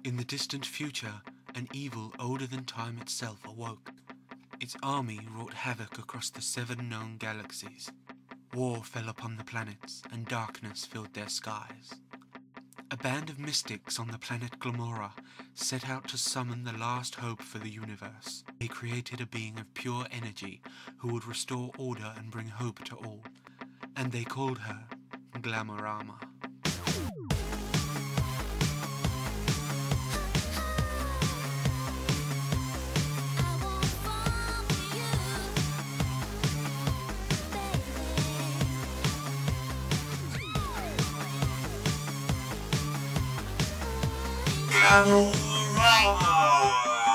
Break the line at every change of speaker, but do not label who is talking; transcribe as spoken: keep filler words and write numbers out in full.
In the distant future, an evil older than time itself awoke. Its army wrought havoc across the seven known galaxies. War fell upon the planets, and darkness filled their skies. A band of mystics on the planet Glamorama set out to summon the last hope for the universe. They created a being of pure energy who would restore order and bring hope to all. And they called her Glamorama. Glamorama!